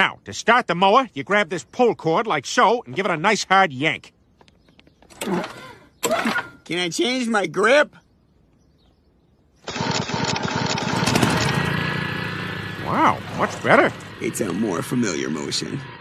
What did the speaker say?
Now, to start the mower, you grab this pull cord like so and give it a nice hard yank. Can I change my grip? Wow, much better. It's a more familiar motion.